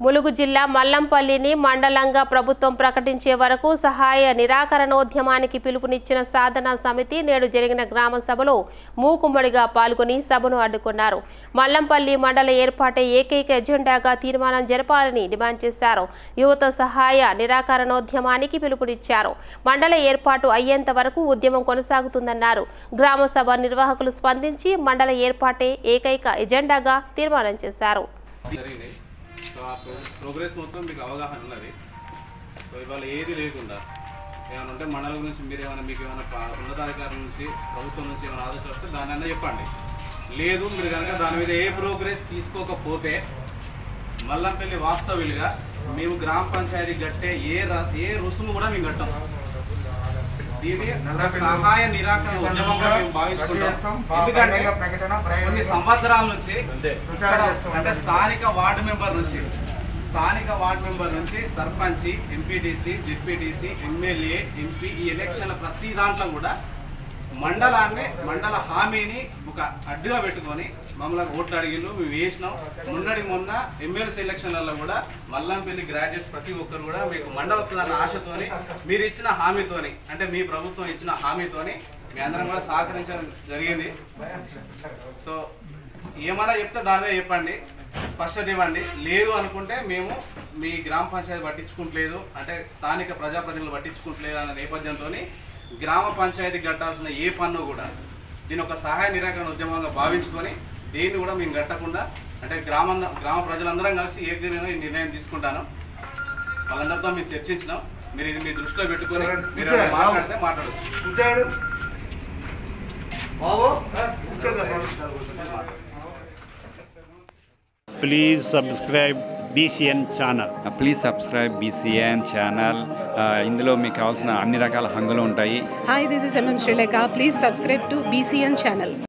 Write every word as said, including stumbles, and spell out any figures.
ములుగు జిల్లా మల్లంపల్లిని మండలంగా ప్రభుత్వం ప్రకటించే వరకు సహాయ నిరాకరణోద్యమానికి పిలుపునిచ్చిన సాధనా సమితి నేడు జరిగిన గ్రామ సభలో మూకుమ్మడిగా పాల్గొని సభను అడ్డుకున్నారు. మల్లంపల్లి మండల ఏర్పాటే ఏకైక ఎజెండాగా తీర్మానం జరపాలని డిమాండ్ చేశారు. యువత సహాయ నిరాకరణోద్యమానికి పిలుపునిచ్చారు. మండల ఏర్పాటు అయ్యేంత వరకు ఉద్యమం కొనసాగుతుందన్నారు. గ్రామ సభ నిర్వాహకులు స్పందించి మండల ఏర్పాటే ఏకైక ఎజెండాగా తీర్మానం చేశారు. సో ఆ ప్రోగ్రెస్ మొత్తం మీకు అవగాహన ఉన్నది. సో ఇవాళ ఏది లేకుండా ఏమైనా ఉంటే మండలం గురించి మీరు ఏమైనా మీకు ఏమైనా ఉన్నతాధికారుల నుంచి ప్రభుత్వం నుంచి ఏమైనా ఆలోచన వస్తే దాని అన్నా చెప్పండి. లేదు మీరు కనుక దాని మీద ఏ ప్రోగ్రెస్ తీసుకోకపోతే మల్లంపల్లి వాస్తవ్యులుగా మేము గ్రామ పంచాయతీ కట్టే ఏ ఏ రుసుము కూడా మేము కట్టాం. దీన్ని సహాయ నిరాకరణ ఉద్యమంగా మేము భావించుకుంటాం. ఎందుకంటే కొన్ని సంవత్సరాల నుంచి అంటే స్థానిక వార్డు మెంబర్ నుంచి స్థానిక వార్డు మెంబర్ నుంచి sarpanch, MPTC, ZPTC, MLA, MP ఈ ఎలక్షన్ల ప్రతి దాంట్లో కూడా మండలాన్ని మండల హామీని ఒక అడ్డుగా పెట్టుకొని మమ్మల్ని ఓట్లు అడిగిళ్ళు మేము వేసినాం. మొన్నటి మొన్న ఎమ్మెల్సీ ఎలక్షన్లలో కూడా మల్లంపల్లి గ్రాడ్యుయేట్స్ ప్రతి ఒక్కరు కూడా మీకు మండల వస్తుందన్న ఆశతోని మీరు ఇచ్చిన హామీతోని అంటే మీ ప్రభుత్వం ఇచ్చిన హామీతోని మీ అందరం కూడా సహకరించడం జరిగింది. సో ఏమైనా చెప్తే దానివే చెప్పండి, స్పష్టత ఇవ్వండి. లేదు అనుకుంటే మేము మీ గ్రామ పంచాయతీ పట్టించుకుంటలేదు అంటే స్థానిక ప్రజాప్రతినిధులు పట్టించుకుంటలేదు అన్న నేపథ్యంతో గ్రామ పంచాయతీ కట్టాల్సిన ఏ పన్ను కూడా దీని ఒక సహాయ నిరాకరణ ఉద్యమంగా భావించుకొని దేన్ని కూడా మేము కట్టకుండా అంటే గ్రామ గ్రామ ప్రజలందరం కలిసి ఏకగ్రీవంగా ఈ నిర్ణయం తీసుకుంటాను. వాళ్ళందరితో మేము చర్చించినాం. మీరు ఇది మీ దృష్టిలో పెట్టుకొని మీరు మాట్లాడితే మాట్లాడచ్చు. Please subscribe B C N channel. Please subscribe B C N channel. ఇందులో మీకు కావాల్సిన అన్ని రకాల హంగులు ఉంటాయి. Hi, this is M M Srilekha. Please subscribe to B C N channel.